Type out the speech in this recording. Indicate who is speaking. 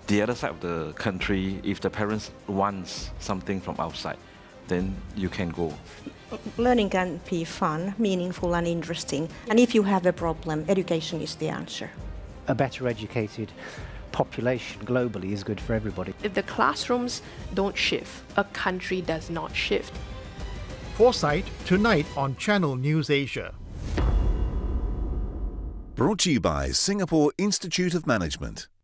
Speaker 1: the other side of the country, if the parents wants something from outside, then you can go.
Speaker 2: Learning can be fun, meaningful and interesting. And if you have a problem, education is the answer.
Speaker 3: A better educated population globally is good for everybody.
Speaker 4: If the classrooms don't shift, a country does not shift.
Speaker 5: Foresight tonight on Channel News Asia.
Speaker 6: Brought to you by Singapore Institute of Management.